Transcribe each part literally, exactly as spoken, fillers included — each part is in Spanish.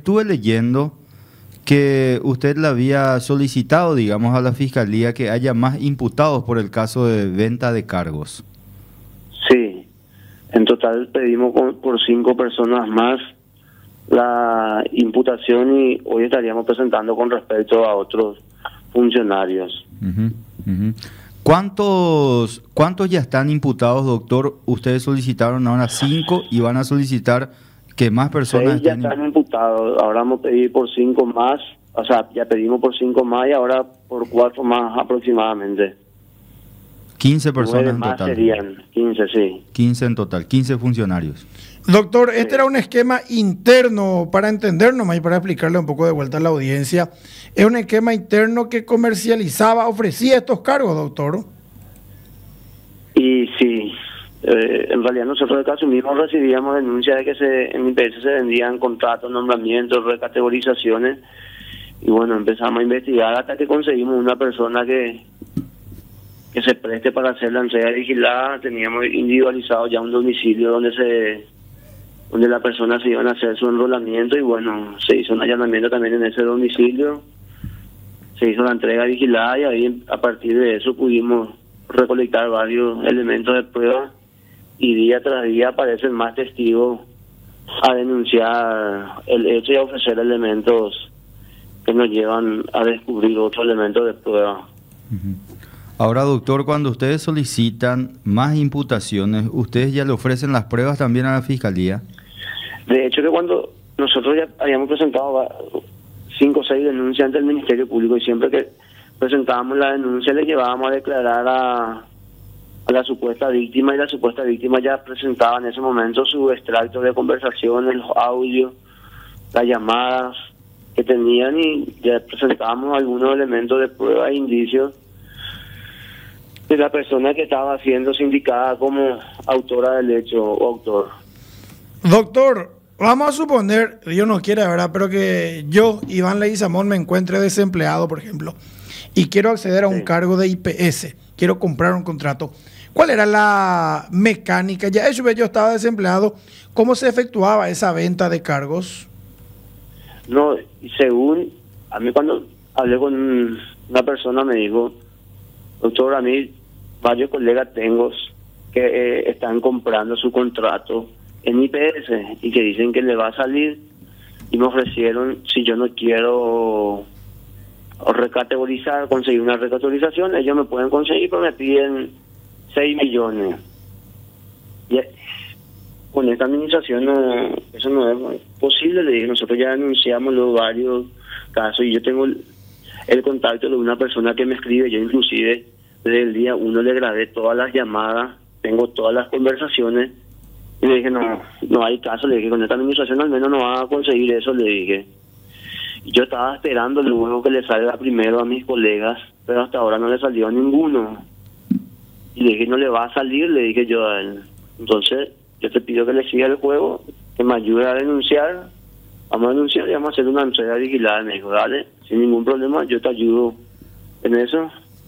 Estuve leyendo que usted le había solicitado, digamos, a la Fiscalía que haya más imputados por el caso de venta de cargos. Sí, en total pedimos por cinco personas más la imputación y hoy estaríamos presentando con respecto a otros funcionarios. Uh-huh, uh-huh. ¿Cuántos, ¿Cuántos ya están imputados, doctor? Ustedes solicitaron ahora cinco y van a solicitar que más personas Seis ya estén están imputados. Ahora vamos a pedir por cinco más, o sea, ya pedimos por cinco más y ahora por cuatro más aproximadamente. quince personas Nueve en más total. Serían quince, sí. quince en total, quince funcionarios. Doctor, este era un esquema interno, para entender nomás y para explicarle un poco de vuelta a la audiencia. Es un esquema interno que comercializaba, ofrecía estos cargos, doctor. Y sí, eh, en realidad nosotros de caso mismo recibíamos denuncias de que se, en I P S se vendían contratos, nombramientos, recategorizaciones. Y bueno, empezamos a investigar hasta que conseguimos una persona que, que se preste para hacer la entrega vigilada. Teníamos individualizado ya un domicilio donde se donde la persona se iban a hacer su enrolamiento y bueno, se hizo un allanamiento también en ese domicilio, se hizo la entrega vigilada y ahí a partir de eso pudimos recolectar varios elementos de prueba y día tras día aparecen más testigos a denunciar el hecho y a ofrecer elementos que nos llevan a descubrir otros elementos de prueba. Uh-huh. Ahora, doctor, cuando ustedes solicitan más imputaciones, ¿ustedes ya le ofrecen las pruebas también a la Fiscalía? De hecho, que cuando nosotros ya habíamos presentado cinco o seis denuncias ante el Ministerio Público y siempre que presentábamos la denuncia le llevábamos a declarar a, a la supuesta víctima y la supuesta víctima ya presentaba en ese momento su extracto de conversaciones, los audios, las llamadas que tenían y ya presentábamos algunos elementos de prueba e indicios de la persona que estaba siendo sindicada como autora del hecho o autor. Doctor, vamos a suponer, Dios no quiere, ¿verdad? Pero que yo, Iván Leguizamón, me encuentre desempleado, por ejemplo, y quiero acceder a un sí. cargo de I P S, quiero comprar un contrato. ¿Cuál era la mecánica? Ya eso yo estaba desempleado. ¿Cómo se efectuaba esa venta de cargos? No, según, a mí cuando hablé con una persona me dijo, doctor, a mí varios colegas tengo que eh, están comprando su contrato en I P S y que dicen que le va a salir y me ofrecieron, si yo no quiero recategorizar, conseguir una recategorización, ellos me pueden conseguir, pero me piden seis millones. Y con esta administración no, eso no es posible, le dije, nosotros ya denunciamos los varios casos y yo tengo el, el contacto de una persona que me escribe, yo inclusive desde el día uno le grabé todas las llamadas, tengo todas las conversaciones. Y le dije, no, no hay caso, le dije, con esta administración al menos no va a conseguir eso, le dije. Y yo estaba esperando luego que le salga primero a mis colegas, pero hasta ahora no le salió a ninguno. Y le dije, no le va a salir, le dije yo a él. Entonces, yo te pido que le siga el juego, que me ayude a denunciar. Vamos a denunciar y vamos a hacer una entrega vigilada. Me dijo, dale, sin ningún problema, yo te ayudo en eso.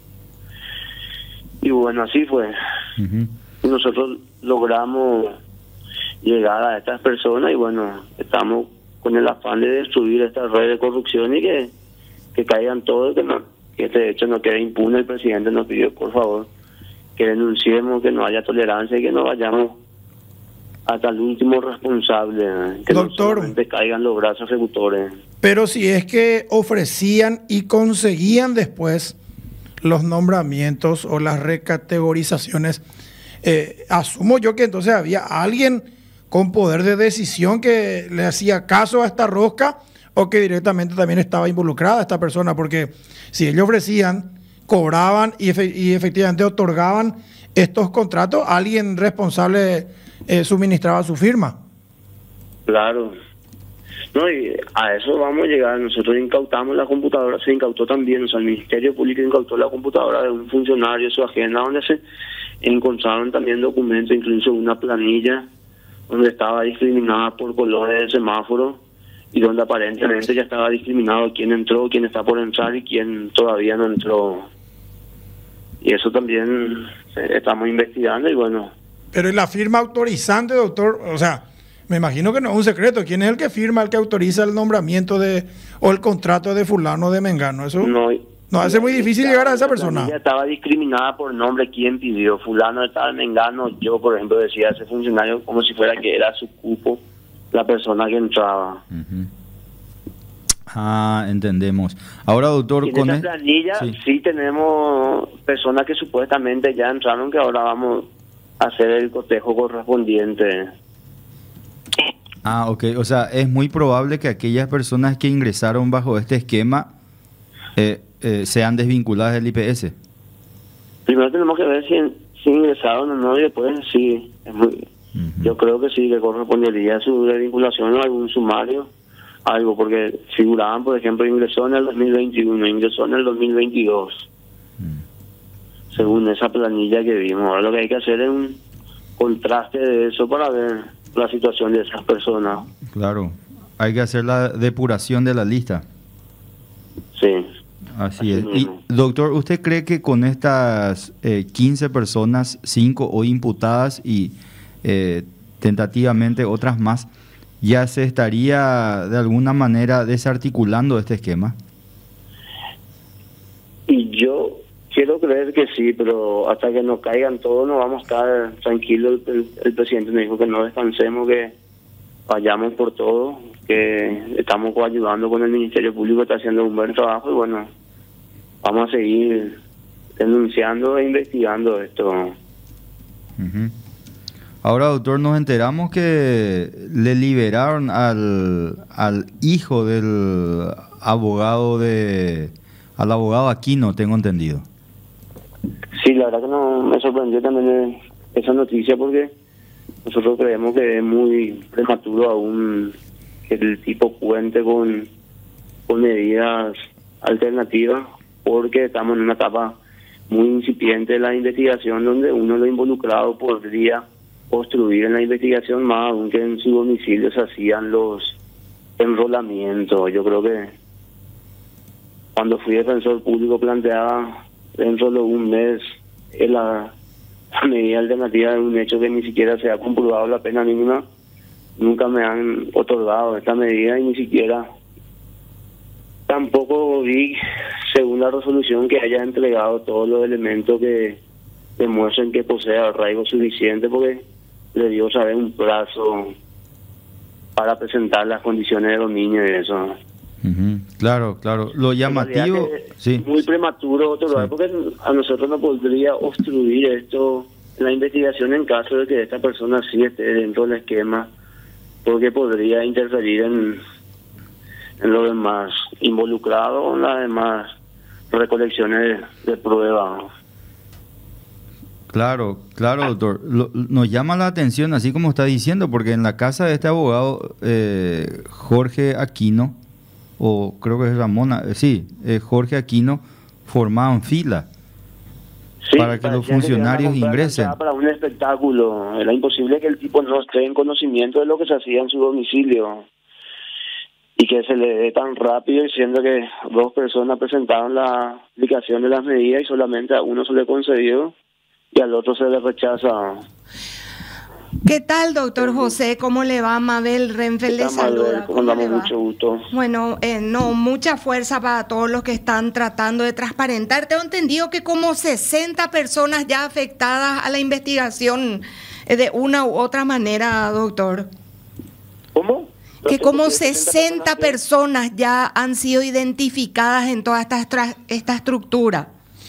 Y bueno, así fue. Uh-huh. Y nosotros logramos llegar a estas personas y bueno, estamos con el afán de destruir esta red de corrupción y que, que caigan todos, que, no, que este hecho no quede impune. El presidente nos pidió, por favor, que denunciemos, que no haya tolerancia y que no vayamos hasta el último responsable, que doctor, no solamente caigan los brazos ejecutores. Pero si es que ofrecían y conseguían después los nombramientos o las recategorizaciones, eh, asumo yo que entonces había alguien con poder de decisión que le hacía caso a esta rosca o que directamente también estaba involucrada esta persona, porque si ellos ofrecían, cobraban y, efe y efectivamente otorgaban estos contratos, alguien responsable eh, suministraba su firma. Claro. No, y a eso vamos a llegar. Nosotros incautamos la computadora, se incautó también, o sea, el Ministerio Público incautó la computadora de un funcionario, su agenda, donde se encontraron también documentos, incluso una planilla donde estaba discriminada por colores de semáforo y donde aparentemente ya estaba discriminado quién entró, quién está por entrar y quién todavía no entró. Y eso también estamos investigando y bueno. Pero la firma autorizante, doctor, o sea, Me imagino que no es un secreto. ¿Quién es el que firma, el que autoriza el nombramiento de o el contrato de fulano de mengano? Eso No, nos hace muy difícil llegar a esa persona. Ella estaba discriminada por nombre. ¿Quién pidió? Fulano de tal mengano. Yo, por ejemplo, decía a ese funcionario como si fuera que era su cupo la persona que entraba. Uh-huh. Ah, entendemos. Ahora, doctor, en con esa el... planilla sí. sí tenemos personas que supuestamente ya entraron, que ahora vamos a hacer el cotejo correspondiente. Ah, ok. O sea, es muy probable que aquellas personas que ingresaron bajo este esquema eh, eh, sean desvinculadas del I P S. Primero tenemos que ver si, si ingresaron o no, y después sí. Es muy, uh-huh. Yo creo que sí, que correspondería a su desvinculación o algún sumario, algo, porque figuraban, por ejemplo, ingresó en el dos mil veintiuno, ingresó en el dos mil veintidós, uh-huh. según esa planilla que vimos. Ahora lo que hay que hacer es un contraste de eso para ver la situación de esas personas. Claro, hay que hacer la depuración de la lista. Sí. Así, Así es. Y, doctor, ¿usted cree que con estas eh, quince personas, cinco hoy imputadas y eh, tentativamente otras más, ya se estaría de alguna manera desarticulando este esquema? Y yo quiero creer que sí, pero hasta que nos caigan todos no vamos a estar tranquilos. El, el presidente me dijo que no descansemos, que vayamos por todo, que estamos ayudando con el Ministerio Público, está haciendo un buen trabajo y bueno, vamos a seguir denunciando e investigando esto. Uh-huh. Ahora, doctor, nos enteramos que le liberaron al, al hijo del abogado de... al abogado Aquino, tengo entendido. Sí, la verdad que no, me sorprendió también esa noticia, porque nosotros creemos que es muy prematuro aún que el tipo cuente con, con medidas alternativas, porque estamos en una etapa muy incipiente de la investigación, donde uno de los involucrados podría construir en la investigación más, aunque en su domicilio se hacían los enrolamientos. Yo creo que cuando fui defensor público planteaba dentro de un mes la, la medida alternativa de un hecho que ni siquiera se ha comprobado la pena mínima. Nunca me han otorgado esta medida y ni siquiera tampoco vi, según la resolución, que haya entregado todos los elementos que demuestren que posee arraigo suficiente, porque le dio, ¿sabes?, un plazo para presentar las condiciones de dominio y eso. Uh-huh. Claro, claro. Lo llamativo... sí. Muy prematuro otorgar, sí. Porque a nosotros no podría obstruir esto, la investigación, en caso de que esta persona sí esté dentro del esquema, porque podría interferir en, en los demás involucrados, en las demás recolecciones de, de pruebas. Claro, claro, doctor. Lo, nos llama la atención, así como está diciendo, porque en la casa de este abogado, eh, Jorge Aquino, o creo que es Ramón, eh, sí, eh, Jorge Aquino, formaban fila sí, para que los funcionarios que ingresen. Para un espectáculo, era imposible que el tipo no esté en conocimiento de lo que se hacía en su domicilio y que se le dé tan rápido, diciendo que dos personas presentaron la aplicación de las medidas y solamente a uno se le concedió y al otro se le rechaza. ¿Qué tal, doctor José? ¿Cómo le va? Mabel Renfeld le saluda. ¿Cómo andamos? Mucho gusto. Bueno, eh, no, mucha fuerza para todos los que están tratando de transparentar. Tengo entendido que como sesenta personas ya afectadas a la investigación eh, de una u otra manera, doctor. ¿Cómo? Que como sesenta personas ya han sido identificadas en toda esta, esta estructura.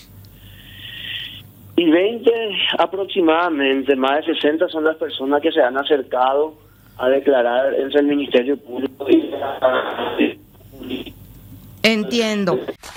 Y veinte aproximadamente, más de sesenta son las personas que se han acercado a declarar entre el Ministerio Público y... Entiendo.